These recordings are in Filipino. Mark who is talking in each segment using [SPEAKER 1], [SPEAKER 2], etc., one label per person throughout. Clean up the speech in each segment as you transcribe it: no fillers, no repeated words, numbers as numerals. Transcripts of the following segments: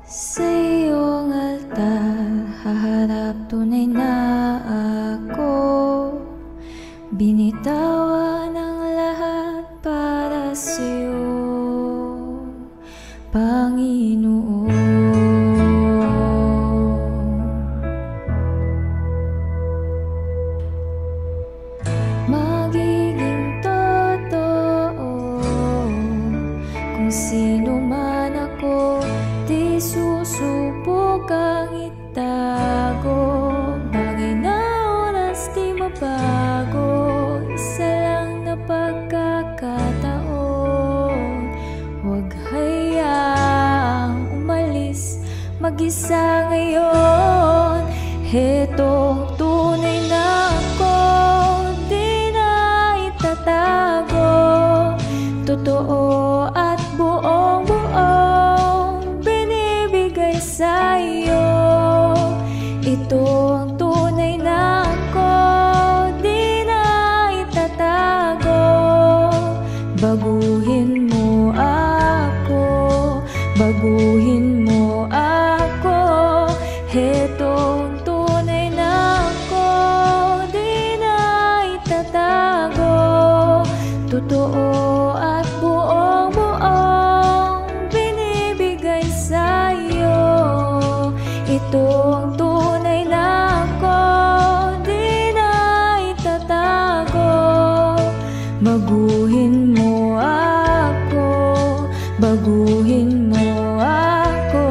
[SPEAKER 1] Sa iyong altar, haharap tunay na ako. Binitawan ang lahat para sa'yo, Panginoon. Magiging totoo kung sino man ako, di susubukang itago. Bagay na oras di mabago, isa lang na pagkakataon. Huwag hayaang umalis mag-isa ngayon. Hetong tunay na ako, di na itatago. Totoo at buong-buong binibigay sa'yo. Ito ang tunay na ako, di na itatago. Baguhin mo ako, baguhin mo ako. Hetong tunay na ako, di na itatago. Totoo at buong-buong binibigay sa'yo. Ito ang tunay na ako, di na itatago. Baguhin mo ako, baguhin mo ako.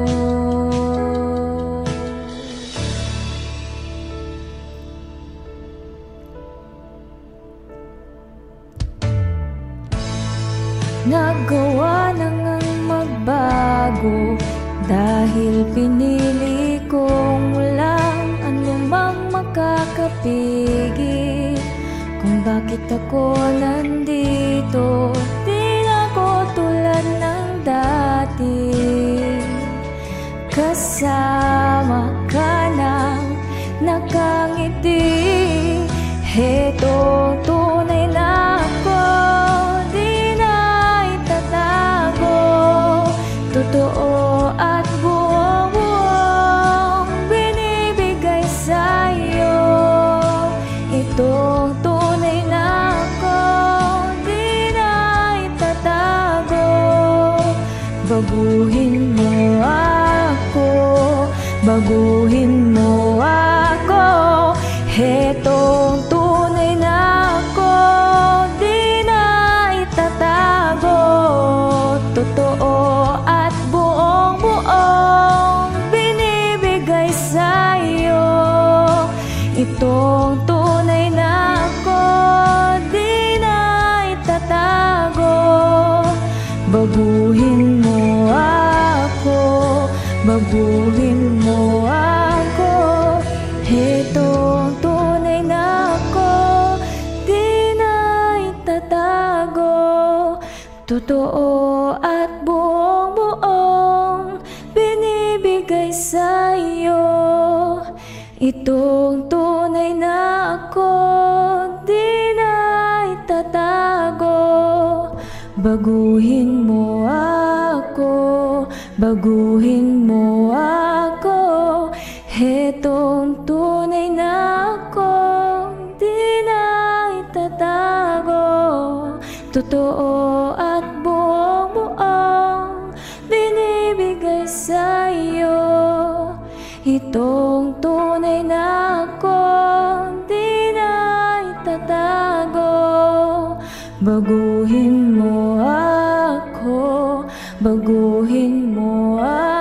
[SPEAKER 1] Nagawa na ngang magbago dahil pinili kong walang anumang makakapigil kung bakit ako nandito. Di ako tulad ng dati, kasama ka nang nakangiti. Heto tunay na ako, di na itatago. Totoo at buong-buong binibigay sa'yo. Itong tunay na ako, di na itatago. Baguhin mo ako, baguhin mo ako. Hetong tunay na ako, di na itatago. Totoo at buong-buong binibigay sa'yo. Itong tunay na ako, di na itatago. Baguhin mo ako, baguhin mo ako. Itong tunay na ako, di na itatago. Totoo at buong-buong binibigay sa'yo. Itong tunay na ako, di na itatago. Baguhin mo ako, baguhin mo ako. Hetong tunay na ako, di na itatago. Totoo at buong-buong binibigay sa'yo. Itong tunay na ako, di na itatago. Baguhin mo ako, baguhin mo ako.